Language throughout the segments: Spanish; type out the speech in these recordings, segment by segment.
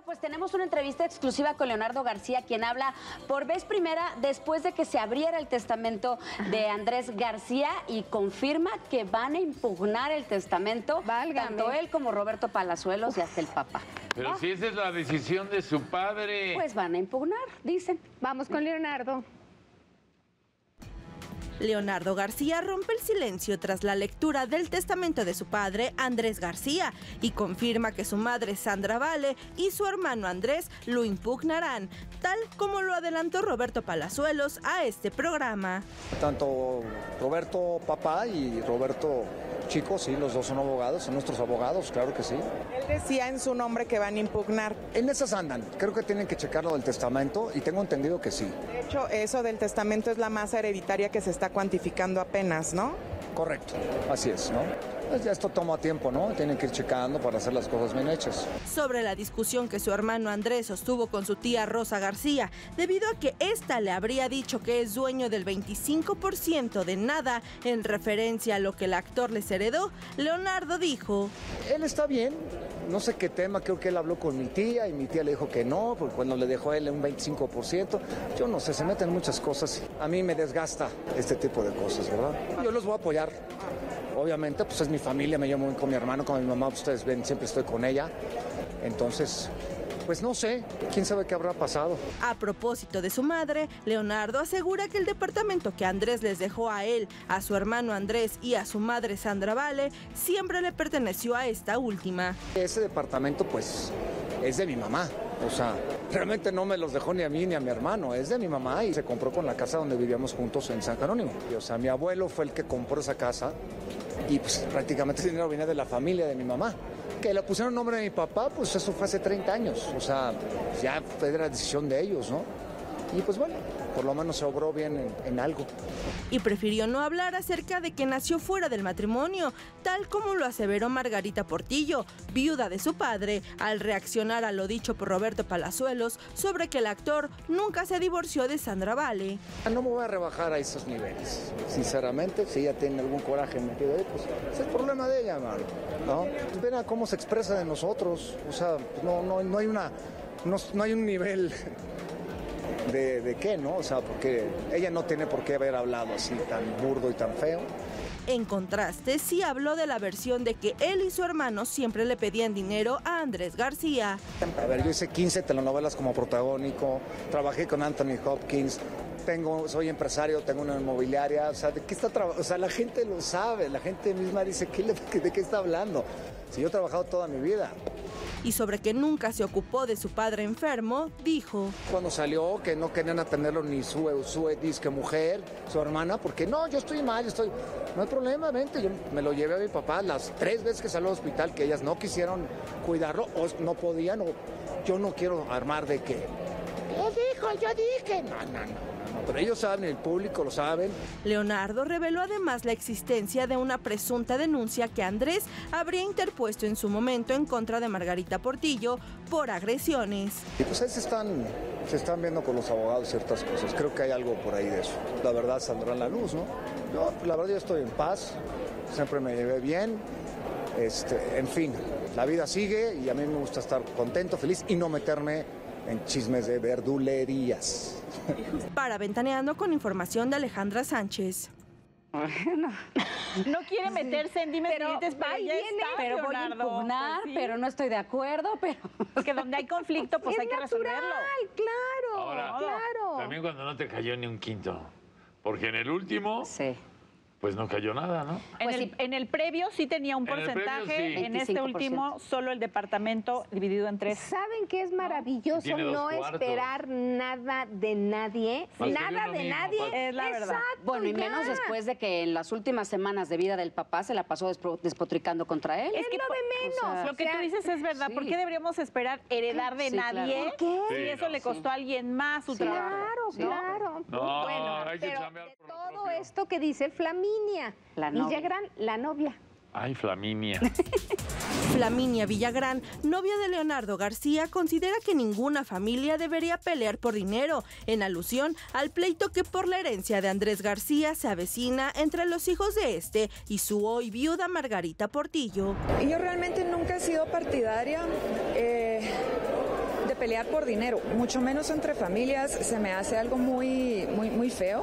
Pues tenemos una entrevista exclusiva con Leonardo García, quien habla por vez primera después de que se abriera el testamento de Andrés García y confirma que van a impugnar el testamento, tanto él como Roberto Palazuelos y hasta el Papa. Pero si esa es la decisión de su padre. Pues van a impugnar, dicen. Vamos con Leonardo. Leonardo García rompe el silencio tras la lectura del testamento de su padre, Andrés García, y confirma que su madre, Sandra Vale, y su hermano Andrés lo impugnarán, tal como lo adelantó Roberto Palazuelos a este programa. Tanto Roberto papá y Roberto chico, sí, los dos son abogados, son nuestros abogados, claro que sí. Él decía en su nombre que van a impugnar. En esas andan, creo que tienen que checar lo del testamento y tengo entendido que sí. De hecho, eso del testamento es la masa hereditaria que se está cuantificando apenas, ¿no? Correcto, así es, ¿no? Pues ya esto toma tiempo, ¿no? Tienen que ir checando para hacer las cosas bien hechas. Sobre la discusión que su hermano Andrés sostuvo con su tía Rosa García, debido a que ésta le habría dicho que es dueño del 25% de nada, en referencia a lo que el actor les heredó, Leonardo dijo: Él está bien, no sé qué tema, creo que él habló con mi tía y mi tía le dijo que no, porque cuando le dejó a él un 25%, yo no sé, se meten muchas cosas. A mí me desgasta este tipo de cosas, ¿verdad? Yo los voy a apoyar. Obviamente, pues es mi familia, me llevo muy con mi hermano, con mi mamá, ustedes ven, siempre estoy con ella. Entonces, pues no sé, quién sabe qué habrá pasado. A propósito de su madre, Leonardo asegura que el departamento que Andrés les dejó a él, a su hermano Andrés y a su madre Sandra Vale, siempre le perteneció a esta última. Ese departamento, pues, es de mi mamá. O sea, realmente no me los dejó ni a mí ni a mi hermano, es de mi mamá y se compró con la casa donde vivíamos juntos en San Jerónimo. O sea, mi abuelo fue el que compró esa casa y pues prácticamente ese dinero viene de la familia de mi mamá. Que le pusieron nombre de mi papá, pues eso fue hace 30 años. O sea, ya fue la decisión de ellos, ¿no? Y pues bueno, por lo menos se obró bien en algo. Y prefirió no hablar acerca de que nació fuera del matrimonio, tal como lo aseveró Margarita Portillo, viuda de su padre, al reaccionar a lo dicho por Roberto Palazuelos sobre que el actor nunca se divorció de Sandra Vale. No me voy a rebajar a esos niveles, sinceramente. Si ella tiene algún coraje metido ahí, pues es el problema de ella, mano, ¿no? Pues ven a cómo se expresa de nosotros, o sea, no hay un nivel de qué, ¿no? O sea, porque ella no tiene por qué haber hablado así tan burdo y tan feo. En contraste, sí habló de la versión de que él y su hermano siempre le pedían dinero a Andrés García. A ver, yo hice 15 telenovelas como protagónico, trabajé con Anthony Hopkins, soy empresario, tengo una inmobiliaria, o sea, ¿de qué está trabajando? O sea, la gente lo sabe, la gente misma dice, ¿de qué está hablando? Si yo he trabajado toda mi vida. Y sobre que nunca se ocupó de su padre enfermo, dijo: Cuando salió que no querían atenderlo ni su disque mujer, su hermana, porque no, yo estoy mal, no hay problema, vente. Yo me lo llevé a mi papá las 3 veces que salió al hospital, que ellas no quisieron cuidarlo o no podían, o yo no quiero armar de que yo dije, no. Pero ellos saben, el público lo saben. Leonardo reveló además la existencia de una presunta denuncia que Andrés habría interpuesto en su momento en contra de Margarita Portillo por agresiones. Y pues ahí se están viendo con los abogados ciertas cosas. Creo que hay algo por ahí de eso. La verdad saldrá a la luz, ¿no? La verdad yo estoy en paz, siempre me llevé bien. En fin, la vida sigue y a mí me gusta estar contento, feliz y no meterme en chismes de verdulerías. Para Ventaneando, con información de Alejandra Sánchez. Bueno, No quiere meterse en dimes y diretes, pero ya está, pero voy a Leonardo. impugnar, Pues sí. pero no estoy de acuerdo, pero... Porque donde hay conflicto, pues Es hay que natural, resolverlo. claro, Ahora, claro. también cuando no te cayó ni un quinto. Porque en el último, Sí. pues no cayó nada, ¿no? Pues En el previo sí tenía un En el previo, porcentaje, sí. en este 25%. último solo el departamento dividido en 3. ¿Saben qué es maravilloso? Tiene 2 No cuartos. esperar nada de nadie. Pues nada sería lo de mismo, nadie. pues. Es la verdad. Exacto, Bueno, y ya. menos después de que en las últimas semanas de vida del papá se la pasó despotricando contra él. Es lo de menos. o sea, Lo que tú dices es verdad. sí. ¿Por qué deberíamos esperar heredar de Sí, nadie? claro. ¿Qué? Si Sí, eso no, le costó a alguien más su Sí. trabajo. Claro, Sí. claro. No, Bueno, hay que pero chambear de por lo todo propio. esto que dice Flaminia. La novia. Villagrán, la novia. Ay, Flaminia. Flaminia Villagrán, novia de Leonardo García, considera que ninguna familia debería pelear por dinero, en alusión al pleito que por la herencia de Andrés García se avecina entre los hijos de este y su hoy viuda Margarita Portillo. Yo realmente nunca he sido partidaria pelear por dinero, mucho menos entre familias, se me hace algo muy feo.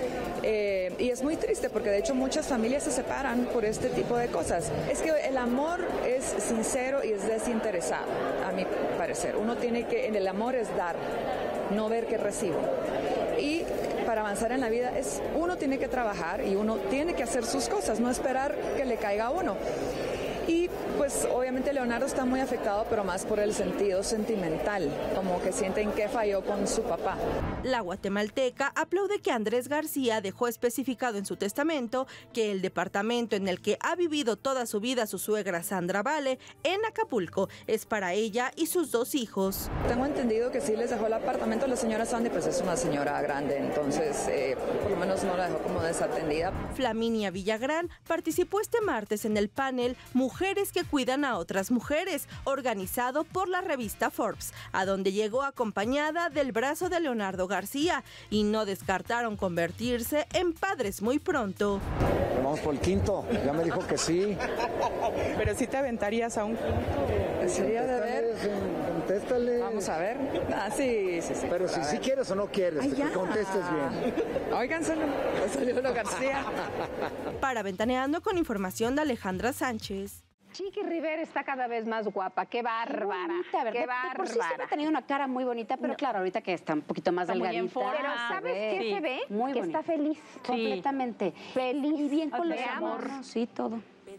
Y es muy triste porque de hecho muchas familias se separan por este tipo de cosas. Es que el amor es sincero y es desinteresado, a mi parecer. Uno tiene que, en el amor es dar, no ver qué recibo. Y para avanzar en la vida uno tiene que trabajar y uno tiene que hacer sus cosas, no esperar que le caiga a uno. Y pues obviamente Leonardo está muy afectado, pero más por el sentido sentimental, como que sienten que falló con su papá. La guatemalteca aplaude que Andrés García dejó especificado en su testamento que el departamento en el que ha vivido toda su vida su suegra Sandra Vale, en Acapulco, es para ella y sus 2 hijos. Tengo entendido que sí les dejó el apartamento a la señora Sandy, pues es una señora grande, entonces por lo menos no la dejó como desatendida. Flaminia Villagrán participó este martes en el panel Mujeres que cuidan a otras mujeres, organizado por la revista Forbes, a donde llegó acompañada del brazo de Leonardo García, y no descartaron convertirse en padres muy pronto. Vamos por el 5º, ya me dijo que sí. Pero sí te aventarías a un quinto. Sería de ver. Contéstale. Vamos a ver. Sí. Pero si sí quieres o no quieres, que contestes bien. Oigan, salió García. Para Ventaneando, con información de Alejandra Sánchez. Chiqui Rivera está cada vez más guapa, qué bárbara. Bonita, ¿verdad? Qué De bárbara. por sí siempre ha tenido una cara muy bonita, pero claro, ahorita que está un poquito más Está muy en delgadita. forma. Pero ¿sabes qué se ve? Muy que bonita. está feliz. Completamente. Feliz. Y bien con los Veamos. amor. Sí, todo.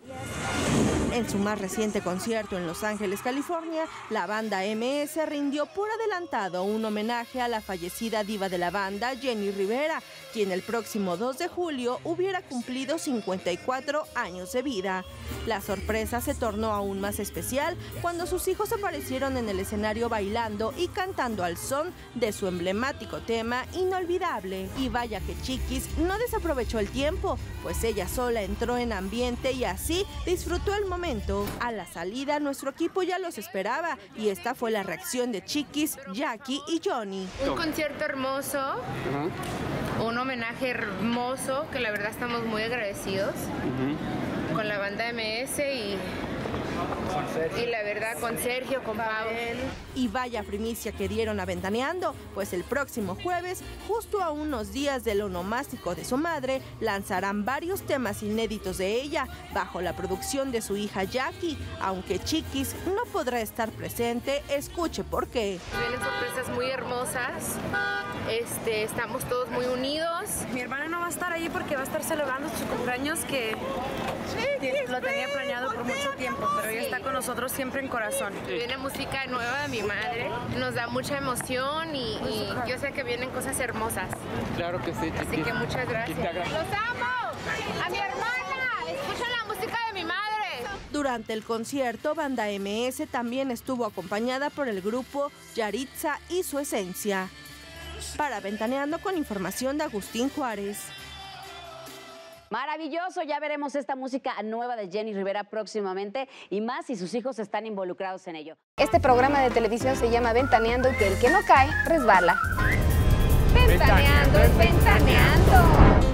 En su más reciente concierto en Los Ángeles, California, la banda MS rindió por adelantado un homenaje a la fallecida diva de la banda, Jenny Rivera, quien el próximo 2 de julio hubiera cumplido 54 años de vida. La sorpresa se tornó aún más especial cuando sus hijos aparecieron en el escenario bailando y cantando al son de su emblemático tema Inolvidable. Y vaya que Chiquis no desaprovechó el tiempo, pues ella sola entró en ambiente y así disfrutó el momento. A la salida, nuestro equipo ya los esperaba y esta fue la reacción de Chiquis, Jackie y Johnny. Un concierto hermoso, un homenaje hermoso, que la verdad estamos muy agradecidos con la banda MS y la verdad con Sergio, con Pau. Y vaya primicia que dieron a Ventaneando, pues el próximo jueves, justo a unos días del onomástico de su madre, lanzarán varios temas inéditos de ella, bajo la producción de su hija Jackie. Aunque Chiquis no podrá estar presente, escuche por qué. Vienen sorpresas muy hermosas, estamos todos muy unidos. Mi hermana no va a estar ahí porque va a estar celebrando su cumpleaños, que lo tenía planeado por mucho tiempo, pero ella está con nosotros siempre en corazón. Viene música nueva de mi madre, nos da mucha emoción y yo sé que vienen cosas hermosas. Claro que sí, Chiquis. Así que muchas gracias. ¡Los amo! ¡A mi hermana! ¡Escucha la música de mi madre! Durante el concierto, Banda MS también estuvo acompañada por el grupo Yaritza y Su Esencia. Para Ventaneando, con información de Agustín Juárez. Maravilloso, ya veremos esta música nueva de Jenny Rivera próximamente y más si sus hijos están involucrados en ello. Este programa de televisión se llama Ventaneando y que el que no cae, resbala. Ventaneando es ventaneando.